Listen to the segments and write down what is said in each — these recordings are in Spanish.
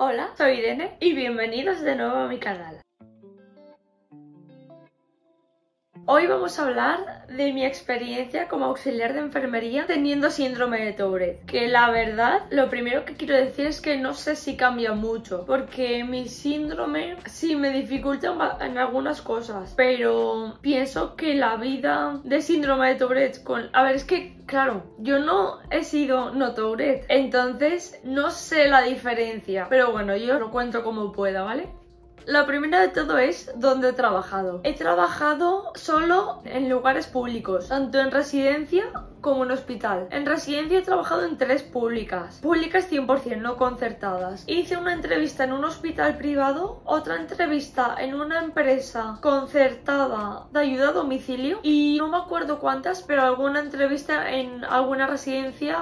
Hola, soy Irene y bienvenidos de nuevo a mi canal. Hoy vamos a hablar de mi experiencia como auxiliar de enfermería teniendo síndrome de Tourette. Que la verdad, lo primero que quiero decir es que no sé si cambia mucho, porque mi síndrome sí me dificulta en algunas cosas, pero pienso que la vida de síndrome de Tourette A ver, es que claro, yo no he sido Tourette, entonces no sé la diferencia, pero bueno, yo os lo cuento como pueda, ¿vale? Lo primero de todo es dónde he trabajado. He trabajado solo en lugares públicos, tanto en residencia como en hospital. En residencia he trabajado en 3 públicas. Públicas 100%, no concertadas. Hice una entrevista en un hospital privado, otra entrevista en una empresa concertada de ayuda a domicilio y no me acuerdo cuántas, pero alguna entrevista en alguna residencia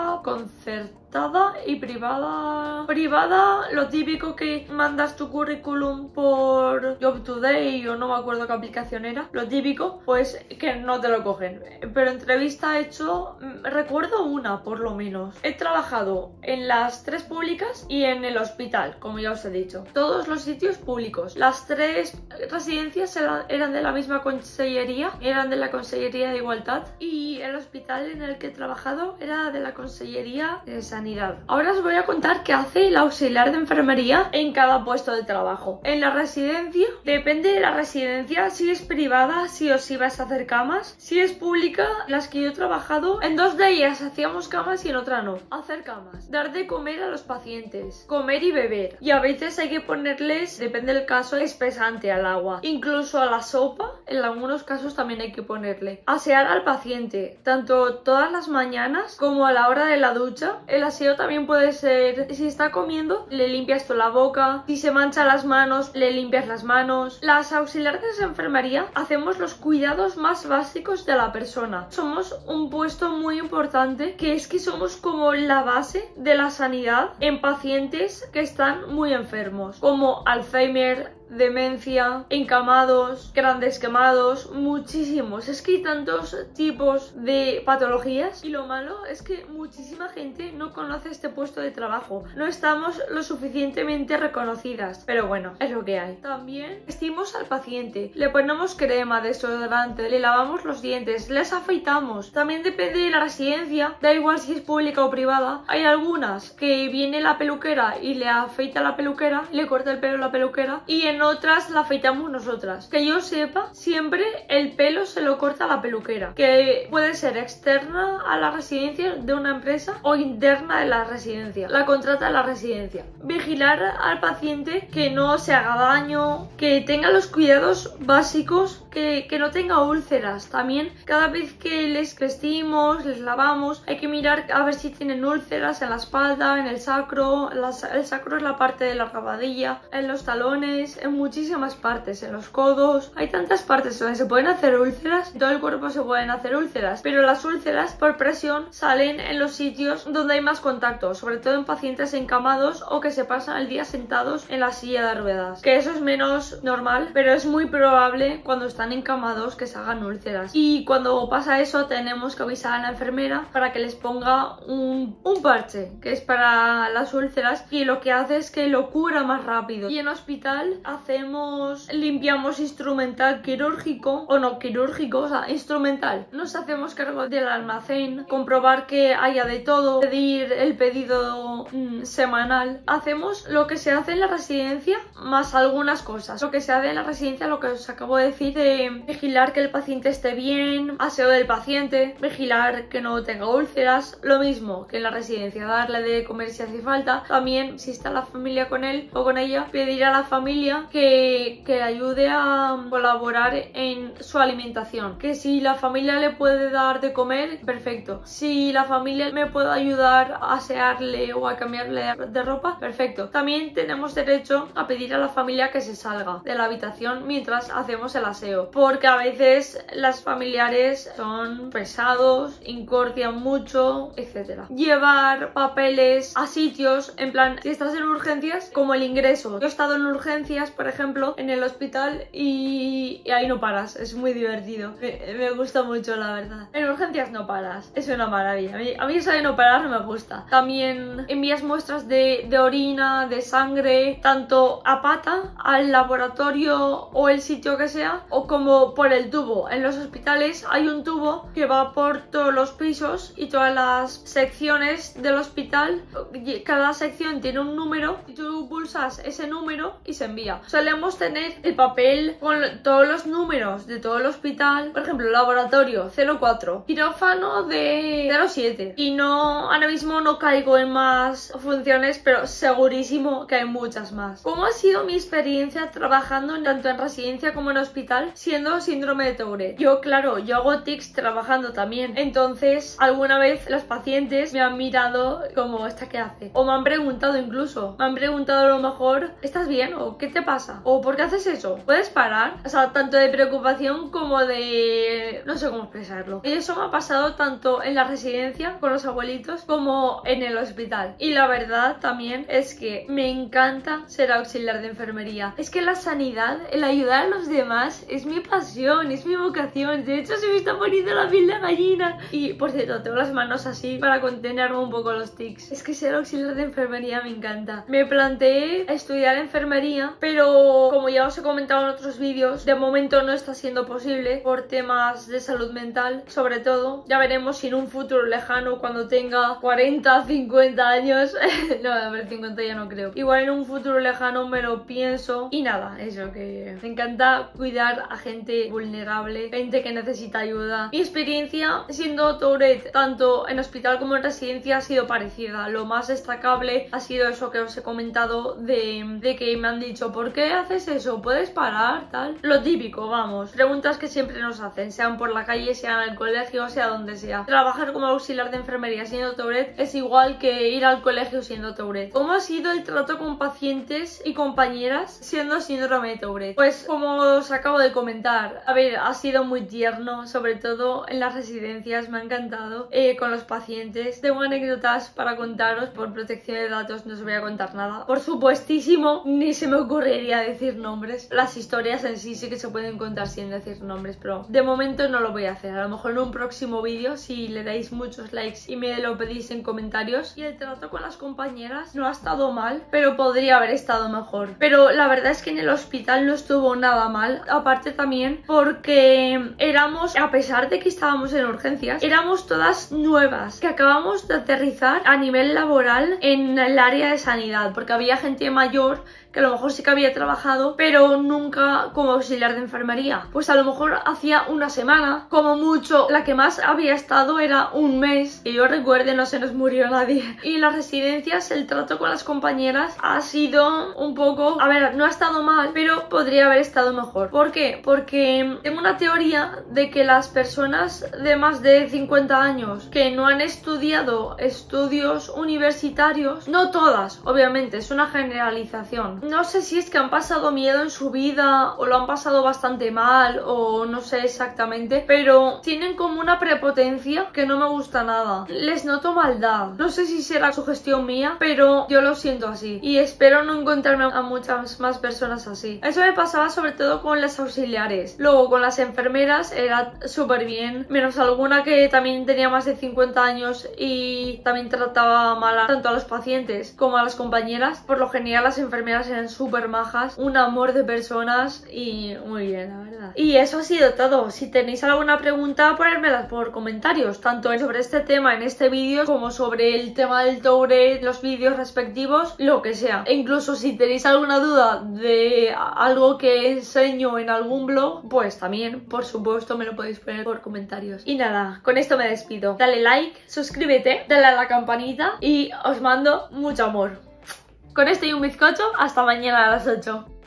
concertada y privada. Privada, lo típico que mandas tu currículum por Job Today o no me acuerdo qué aplicación era. Lo típico, pues que no te lo cogen. Pero entrevista he hecho, recuerdo una por lo menos. He trabajado en las 3 públicas y en el hospital, como ya os he dicho. Todos los sitios públicos. Las 3 residencias eran de la misma consellería, eran de la Consellería de Igualdad, y el hospital en el que he trabajado era de la Consellería de Sanidad. Ahora os voy a contar qué hace el auxiliar de enfermería en cada puesto de trabajo. En la residencia, depende de la residencia, si es privada, sí o sí vas a hacer camas. Si es pública, las que yo he trabajado, en 2 de ellas hacíamos camas y en otra no. Hacer camas, dar de comer a los pacientes, comer y beber. Y a veces hay que ponerles, depende del caso, espesante al agua. Incluso a la sopa, en algunos casos también hay que ponerle. Asear al paciente, tanto todas las mañanas como a la hora de la ducha. El aseo también puede ser, si está comiendo, le limpias toda la boca. Si se mancha las manos, le limpias las manos. Las auxiliares de enfermería hacemos los cuidados más básicos de la persona. Somos un puesto muy importante, que es que somos como la base de la sanidad en pacientes que están muy enfermos, como Alzheimer, demencia, encamados, grandes quemados, muchísimos. Es que hay tantos tipos de patologías y lo malo es que muchísima gente no conoce este puesto de trabajo. No estamos lo suficientemente reconocidas, pero bueno, es lo que hay. También vestimos al paciente, le ponemos crema, desodorante, le lavamos los dientes, les afeitamos. También depende de la residencia, da igual si es pública o privada. Hay algunas que viene la peluquera y le afeita la peluquera, le corta el pelo a la peluquera, y en otras la afeitamos nosotras. Que yo sepa, siempre el pelo se lo corta la peluquera, que puede ser externa a la residencia de una empresa o interna de la residencia, la contrata la residencia. Vigilar al paciente que no se haga daño, que tenga los cuidados básicos, que no tenga úlceras. También cada vez que les vestimos, les lavamos, hay que mirar a ver si tienen úlceras en la espalda, en el sacro. El sacro es la parte de la rabadilla, en los talones, en muchísimas partes, en los codos. Hay tantas partes donde se pueden hacer úlceras, en todo el cuerpo se pueden hacer úlceras, pero las úlceras por presión salen en los sitios donde hay más contacto, sobre todo en pacientes encamados o que se pasan el día sentados en la silla de ruedas, que eso es menos normal, pero es muy probable cuando están encamados que se hagan úlceras. Y cuando pasa eso tenemos que avisar a la enfermera para que les ponga un parche, que es para las úlceras, y lo que hace es que lo cura más rápido. Y en hospital limpiamos instrumental quirúrgico, o no quirúrgico, o sea, instrumental. Nos hacemos cargo del almacén, comprobar que haya de todo, pedir el pedido semanal. Hacemos lo que se hace en la residencia, más algunas cosas. Lo que se hace en la residencia, lo que os acabo de decir, de vigilar que el paciente esté bien, aseo del paciente, vigilar que no tenga úlceras, lo mismo que en la residencia, darle de comer si hace falta. También, si está la familia con él o con ella, pedir a la familia que ayude a colaborar en su alimentación. Que si la familia le puede dar de comer, perfecto. Si la familia me puede ayudar a asearle o a cambiarle de ropa, perfecto. También tenemos derecho a pedir a la familia que se salga de la habitación mientras hacemos el aseo, porque a veces las familiares son pesados, incordian mucho, etc. Llevar papeles a sitios, en plan, si estás en urgencias, como el ingreso. Yo he estado en urgencias por ejemplo, en el hospital y ahí no paras, es muy divertido. Me gusta mucho, la verdad. En urgencias no paras, es una maravilla. A mí eso de no parar me gusta. También envías muestras de orina, de sangre, tanto a pata, al laboratorio o el sitio que sea, o como por el tubo. En los hospitales hay un tubo que va por todos los pisos y todas las secciones del hospital. Cada sección tiene un número y tú pulsas ese número y se envía. Solemos tener el papel con todos los números de todo el hospital. Por ejemplo, laboratorio 04, quirófano de 07. Y no, ahora mismo no caigo en más funciones, pero segurísimo que hay muchas más. ¿Cómo ha sido mi experiencia trabajando tanto en residencia como en hospital siendo síndrome de Tourette? Yo, claro, yo hago tics trabajando también. Entonces, alguna vez los pacientes me han mirado como, ¿esta qué hace? O me han preguntado incluso. Me han preguntado a lo mejor, ¿estás bien? ¿O qué te pasa? ¿O por qué haces eso? ¿Puedes parar? O sea, tanto de preocupación como de... no sé cómo expresarlo. Y eso me ha pasado tanto en la residencia con los abuelitos como en el hospital. Y la verdad también es que me encanta ser auxiliar de enfermería. Es que la sanidad, el ayudar a los demás es mi pasión, es mi vocación. De hecho, se me está poniendo la piel de gallina. Y por cierto, tengo las manos así para contenerme un poco los tics. Es que ser auxiliar de enfermería me encanta. Me planteé estudiar enfermería, pero como ya os he comentado en otros vídeos, de momento no está siendo posible por temas de salud mental, sobre todo. Ya veremos si en un futuro lejano, cuando tenga 40, 50 años, no, a ver, 50 ya no creo. Igual en un futuro lejano me lo pienso. Y nada, eso, que me encanta cuidar a gente vulnerable, gente que necesita ayuda. Mi experiencia siendo Tourette, tanto en hospital como en residencia, ha sido parecida. Lo más destacable ha sido eso que os he comentado de que me han dicho, ¿por qué haces eso? ¿Puedes parar? Tal. Lo típico, vamos. Preguntas que siempre nos hacen, sean por la calle, sea en el colegio, sea donde sea. Trabajar como auxiliar de enfermería siendo Tourette es igual que ir al colegio siendo Tourette. ¿Cómo ha sido el trato con pacientes y compañeras siendo síndrome de Tourette? Pues como os acabo de comentar, a ver, ha sido muy tierno, sobre todo en las residencias, me ha encantado con los pacientes. Tengo anécdotas para contaros, por protección de datos no os voy a contar nada. Por supuestísimo, ni se me ocurriría decir nombres. Las historias en sí que se pueden contar sin decir nombres, pero de momento no lo voy a hacer. A lo mejor en un próximo vídeo, si le dais muchos likes y me lo pedís en comentarios. Y el trato con las compañeras no ha estado mal, pero podría haber estado mejor. Pero la verdad es que en el hospital no estuvo nada mal. Aparte también porque éramos, a pesar de que estábamos en urgencias, éramos todas nuevas, que acabamos de aterrizar a nivel laboral en el área de sanidad, porque había gente mayor que a lo mejor sí que había trabajado, pero nunca como auxiliar de enfermería. Pues a lo mejor hacía una semana, como mucho. La que más había estado era un mes, que yo recuerde no se nos murió nadie. Y en las residencias el trato con las compañeras ha sido un poco... a ver, no ha estado mal, pero podría haber estado mejor. ¿Por qué? Porque tengo una teoría de que las personas de más de 50 años que no han estudiado estudios universitarios, no todas, obviamente, es una generalización. No sé si es que han pasado miedo en su vida o lo han pasado bastante mal o no sé exactamente, pero tienen como una prepotencia que no me gusta nada. Les noto maldad. No sé si será sugestión mía, pero yo lo siento así y espero no encontrarme a muchas más personas así. Eso me pasaba sobre todo con las auxiliares. Luego con las enfermeras era súper bien, menos alguna que también tenía más de 50 años y también trataba mal tanto a los pacientes como a las compañeras. Por lo general las enfermeras eran súper majas, un amor de personas y muy bien, la verdad. Y eso ha sido todo. Si tenéis alguna pregunta, ponérmela por comentarios, tanto sobre este tema en este vídeo como sobre el tema del Tourette, los vídeos respectivos, lo que sea. E incluso si tenéis alguna duda de algo que enseño en algún blog, pues también, por supuesto, me lo podéis poner por comentarios. Y nada, con esto me despido. Dale like, suscríbete, dale a la campanita y os mando mucho amor. Con esto y un bizcocho, hasta mañana a las 8.